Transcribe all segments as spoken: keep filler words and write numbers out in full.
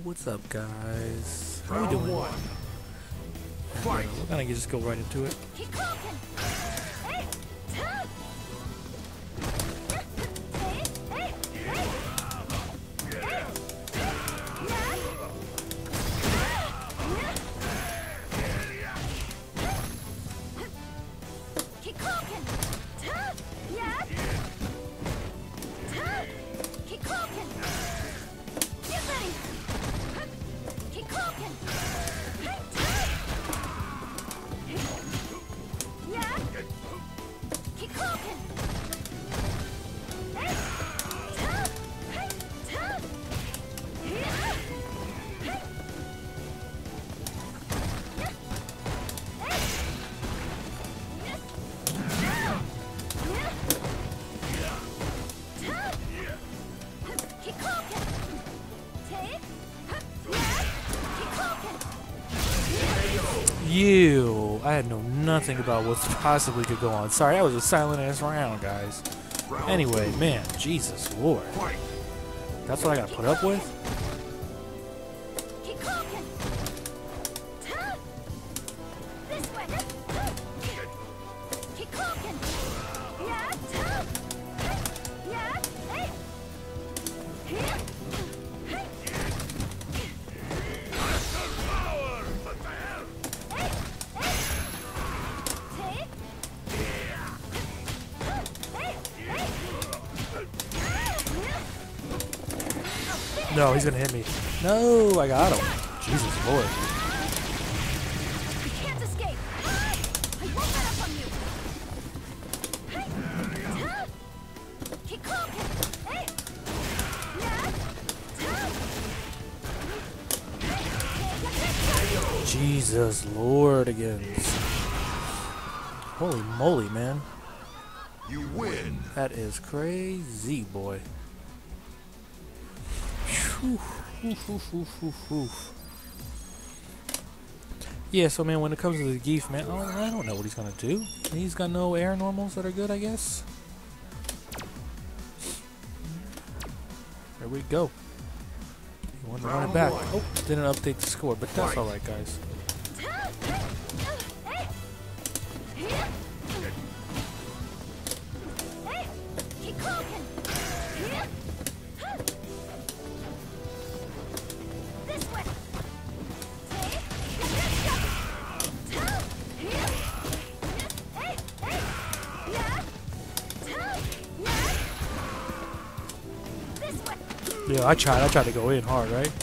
What's up, guys? How we doing? One. Fight. We're gonna just go right into it. You! I had know nothing about what possibly could go on. Sorry, that was a silent ass round, guys. Anyway, man, Jesus Lord. That's what I gotta put up with? No, he's gonna hit me. No, I got him. Jesus Lord. You can't escape. I won't let up on you. Keep cooking. Jesus Lord again. Holy moly, man. You win. That is crazy, boy. Whew, whew, whew, whew, whew, whew. Yeah, so man, when it comes to the Geef, man, oh, I don't know what he's gonna do. He's got no air normals that are good, I guess. There we go. He wanted to run it back. Oh, didn't update the score, but that's alright, guys. Yeah, I tried. I tried to go in hard, right?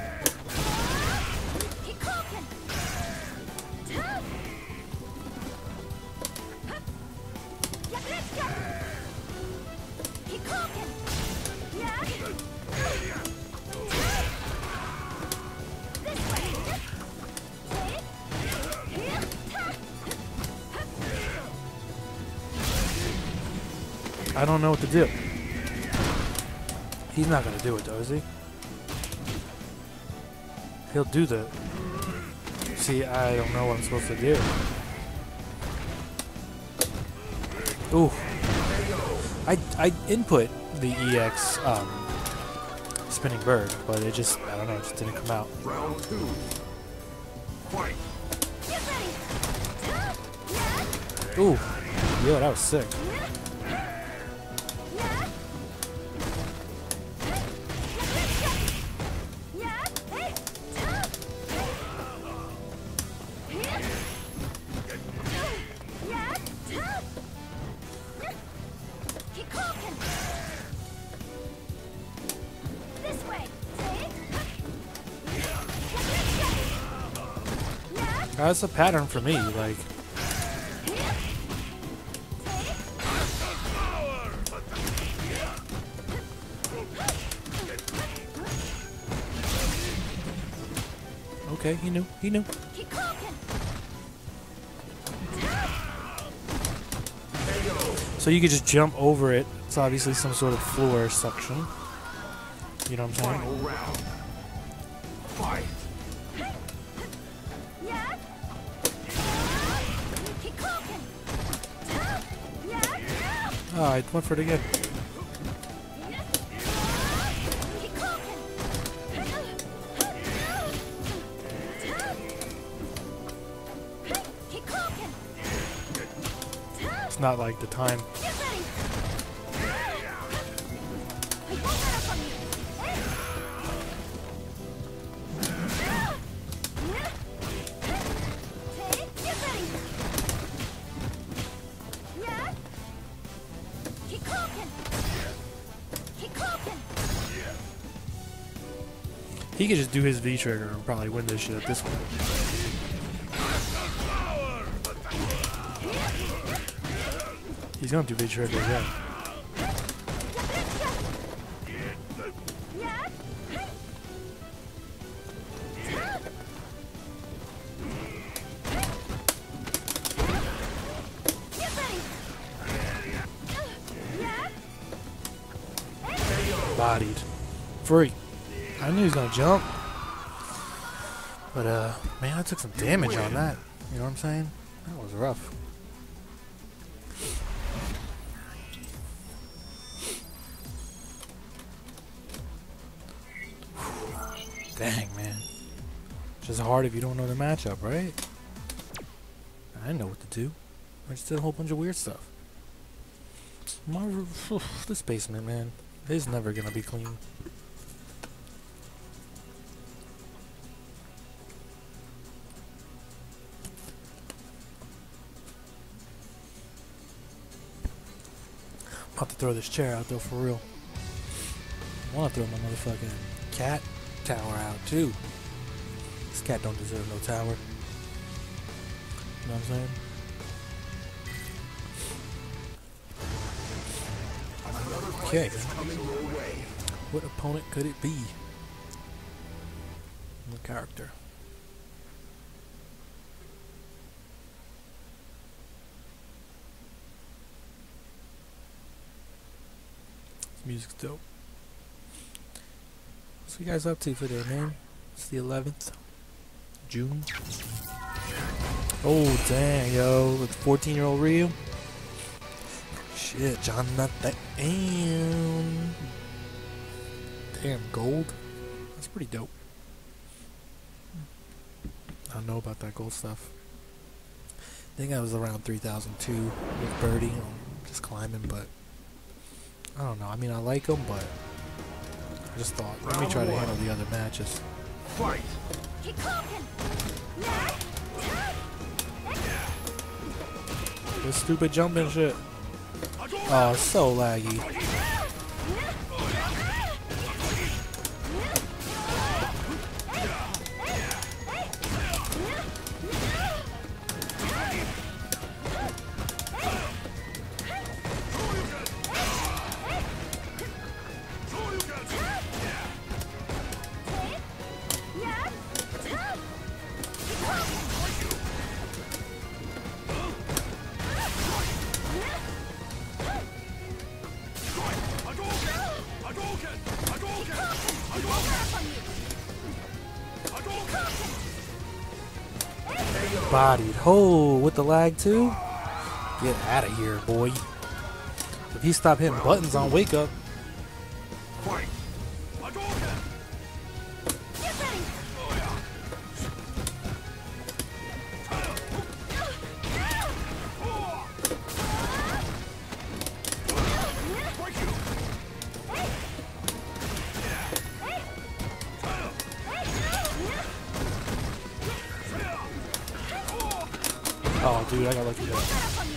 I don't know what to do. He's not gonna do it though, is he? He'll do the... See, I don't know what I'm supposed to do. Ooh. I, I input the E X um, spinning bird, but it just, I don't know, it just didn't come out. Round two. Fight. Ooh. Yeah, that was sick. That's a pattern for me, like. Okay, he knew, he knew. So you could just jump over it. It's obviously some sort of floor suction. You know what I'm saying? Final round. Fight. Oh, I went for it again. It's not like the time. Get ready. I won't let up on you. Okay, get ready. Yeah. Keep cooking. Keep cooking. He could just do his V trigger and probably win this shit at this point. He's gonna do V trigger again. Yeah. Get ready. Yeah. Bodied. Free. I knew he was gonna jump. But uh man, I took some damage on that. You know what I'm saying? That was rough. Dang, man. Just hard if you don't know the matchup, right? I know what to do. I just did a whole bunch of weird stuff. My, this basement, man, is never gonna be clean. I'm about to throw this chair out though, for real. I wanna throw my motherfucking cat tower out too. This cat don't deserve no tower. You know what I'm saying? Okay. What opponent could it be? What character? This music's dope. What's you guys up to today, man? It's the eleventh of June. Oh, dang, yo. With fourteen year old Ryu. Shit, Jonathan. Damn. Damn, gold. That's pretty dope. I don't know about that gold stuff. I think I was around three thousand two with Birdie. I'm just climbing, but I don't know. I mean, I like him, but I just thought, let me try to handle the other matches. Fight! Keep cooking. Yeah. This stupid jumping shit. Oh, it's so laggy. Bodied. Oh, with the lag too? Get out of here, boy. If he stopped hitting buttons on Wake Up. Fight! Oh, dude, I got lucky there.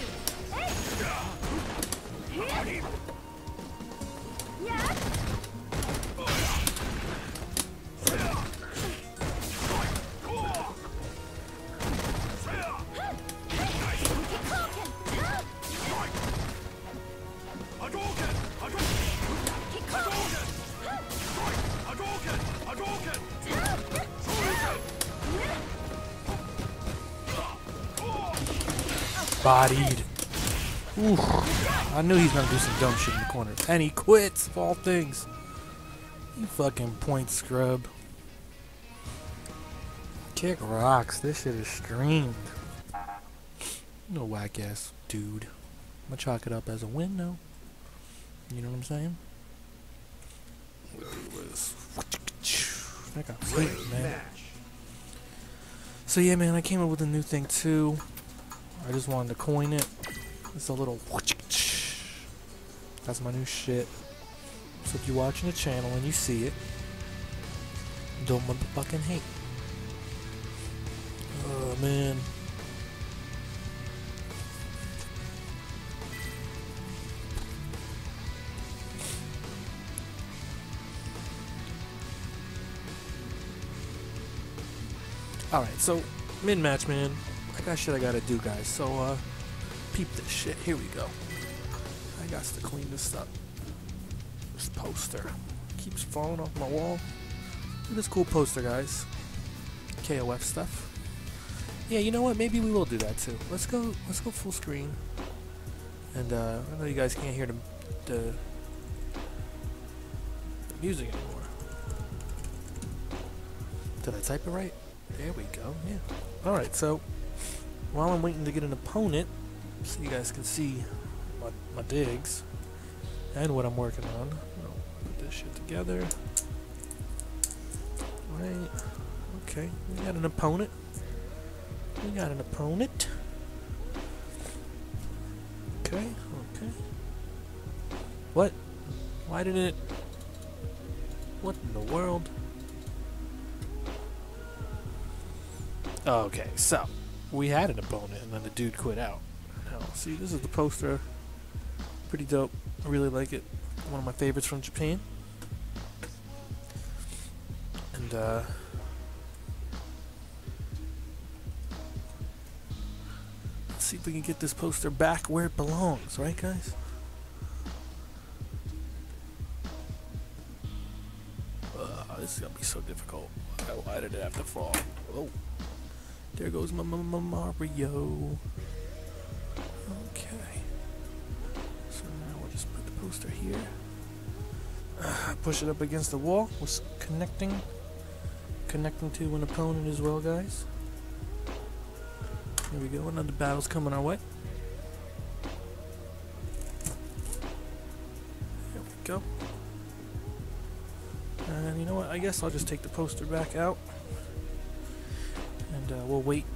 Bodied. Oof. I knew he's gonna do some dumb shit in the corner. And he quits, of all things. You fucking point scrub. Kick rocks. This shit is streamed. No whack ass dude. I'm gonna chalk it up as a win though. You know what I'm saying? That got sweet, man. So yeah, man, I came up with a new thing too. I just wanted to coin it. It's a little. That's my new shit. So if you're watching the channel and you see it, don't motherfucking hate. Oh man. Alright, so mid-match, man. I got shit I gotta do, guys. So, uh, peep this shit. Here we go. I got to clean this up. This poster keeps falling off my wall. Look at this cool poster, guys. K O F stuff. Yeah, you know what? Maybe we will do that too. Let's go. Let's go full screen. And uh, I know you guys can't hear the the, the music anymore. Did I type it right? There we go. Yeah. All right. So while I'm waiting to get an opponent, so you guys can see my my digs and what I'm working on. I'll put this shit together. Right. Okay. We got an opponent. We got an opponent. Okay. Okay. What? Why did it? What in the world? Okay, so we had an opponent and then the dude quit out. Now, see, this is the poster. Pretty dope. I really like it. One of my favorites from Japan. And uh let's see if we can get this poster back where it belongs, right guys? Uh, this is gonna be so difficult. Why, why did it have to fall? Oh. There goes my, my, my Mario. Okay. So now we'll just put the poster here. Uh, push it up against the wall. We're connecting. Connecting to an opponent as well, guys. Here we go. Another battle's coming our way. There we go. And you know what? I guess I'll just take the poster back out. And uh, we'll wait.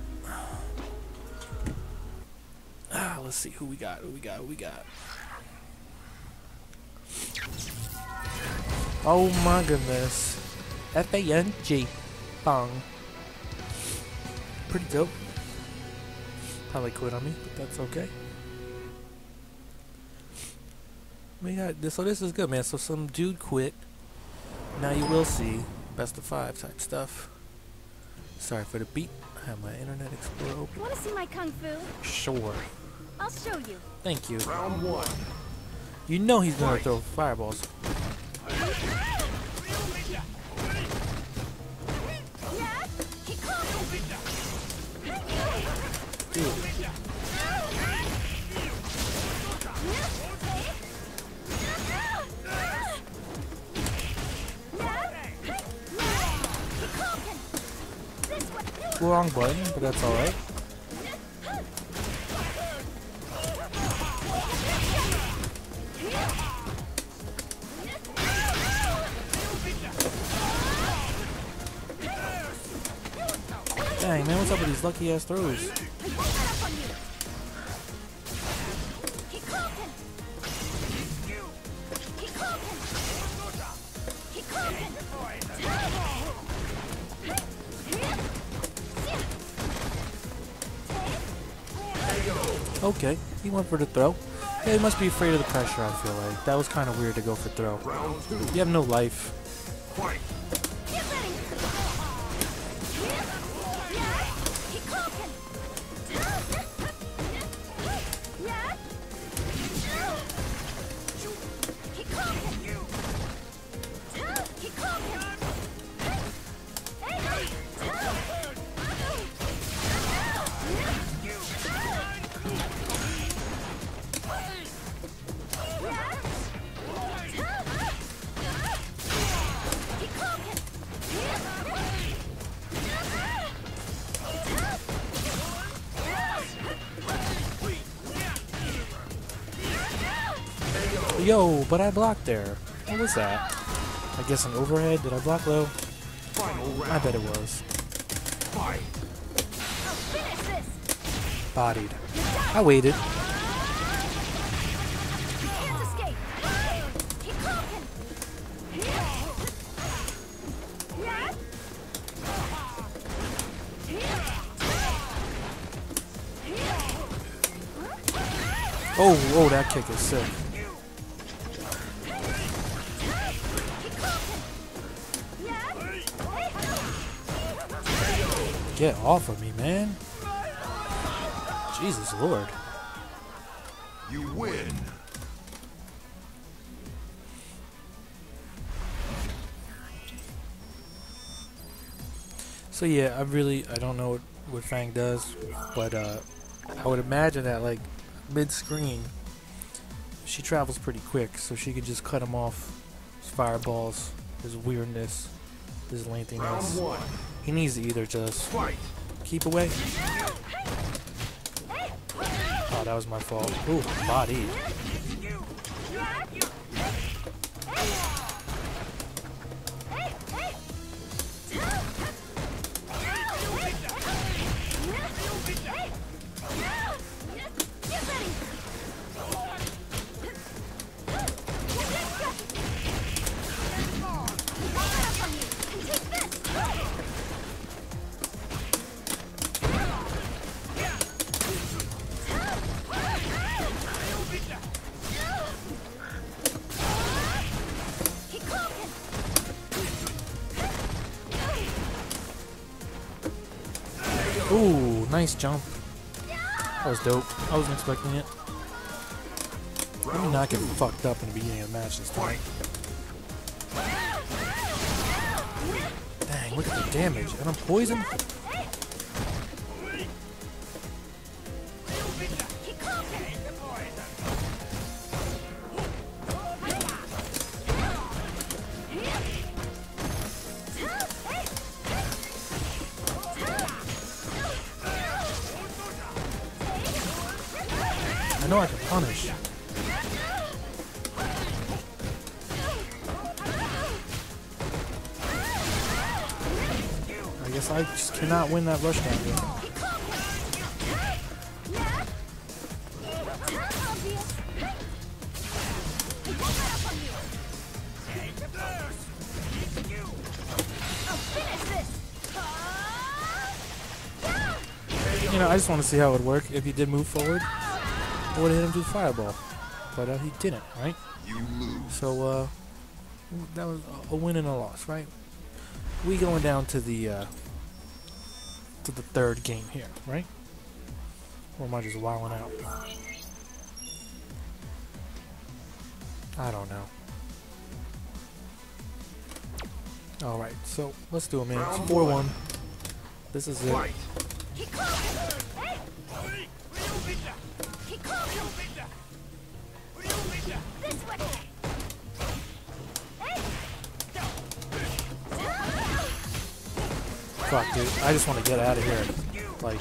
Ah, let's see who we got. Who we got? Who we got? Oh my goodness! F A N G, Bong. Pretty dope. Probably quit on me, but that's okay. We got this. So this is good, man. So some dude quit. Now you will see best of five type stuff. Sorry for the beat. I have my Internet Explorer open. Want to see my kung fu? Sure. I'll show you. Thank you. Round one. You know he's gonna throw fireballs. Dude. Wrong button, but that's alright. Dang, man, what's up with these lucky ass throws? Okay, he went for the throw. Yeah, he must be afraid of the pressure, I feel like. That was kind of weird to go for throw. You have no life. Fight. Yo, but I blocked there. What was that? I guess an overhead? Did I block low? Final round. I bet it was. Fight. I'll finish this. Bodied. I waited. Oh, oh, that kick is sick. Get off of me, man. Jesus Lord. You win. So yeah, I really, I don't know what, what Fang does, but uh, I would imagine that like mid-screen, she travels pretty quick, so she could just cut him off. His fireballs, his weirdness, his lengthiness. Round one. He needs to either just Fight. keep away. Oh, that was my fault. Ooh, body. Ooh, nice jump. That was dope. I wasn't expecting it. Let me not get fucked up in the beginning of the match this time. Dang, look at the damage. And I'm poisoned? I know I can punish. I guess I just cannot win that rush down game. You know, I just want to see how it would work if he did move forward. I would have hit him through fireball, but uh, he didn't, right? You lose. So uh, that was a win and a loss, right? We going down to the uh, to the third game here, right? Or am I just wilding out? I don't know. All right, so let's do it, man. It's four one. This is it. Fight. Fuck, dude. I just want to get out of here. Like,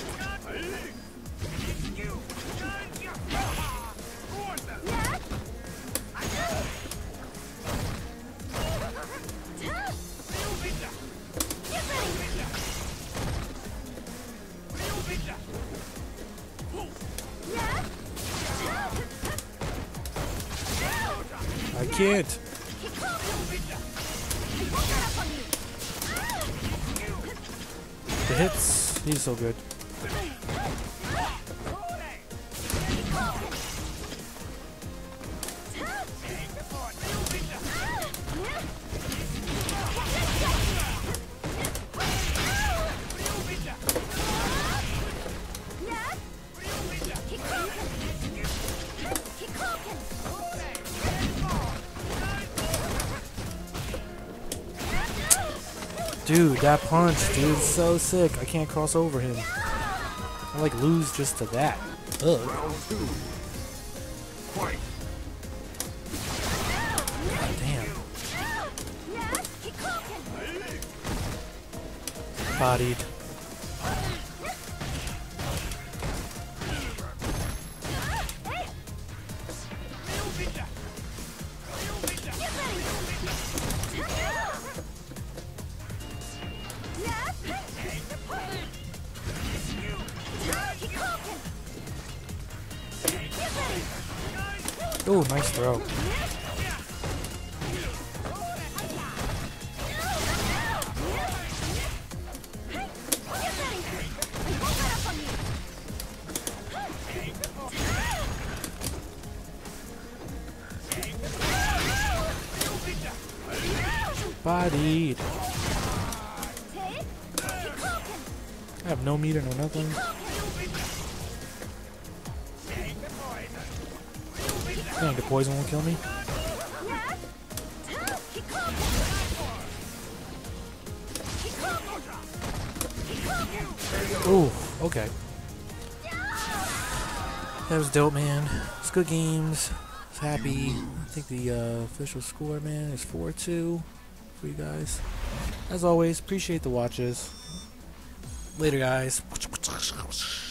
I can't. The hits, he's so good. Dude, that punch, dude, is so sick. I can't cross over him. I like lose just to that. Ugh. Round two. Fight. God damn. Bodied. Ooh, nice throw. Bodied. Take. I have no meter, no nothing. Dang, the poison won't kill me. Ooh, okay. That was dope, man. It's good games. I was happy. I think the uh, official score, man, is four two for you guys. As always, appreciate the watches. Later, guys.